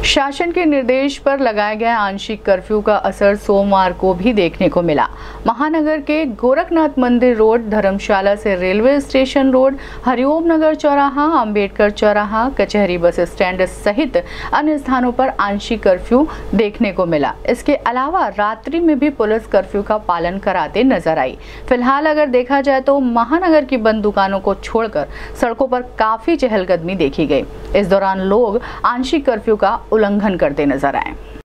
शासन के निर्देश पर लगाए गए आंशिक कर्फ्यू का असर सोमवार को भी देखने को मिला। महानगर के गोरखनाथ मंदिर रोड, धर्मशाला से railway station road, Hariom Nagar चौराहा, अंबेडकर चौराहा, कचहरी बस स्टैंड सहित अन्य स्थानों पर आंशिक कर्फ्यू देखने को मिला। इसके अलावा रात्रि में भी पुलिस कर्फ्यू का पालन कराते नजर आई। फिलहाल अगर देखा जाए तो महानगर की बंद दुकानों को छोड़कर सड़कों पर काफी चहलकदमी देखी गई। इस दौरान लोग आंशिक कर्फ्यू का उल्लंघन करते नजर आए।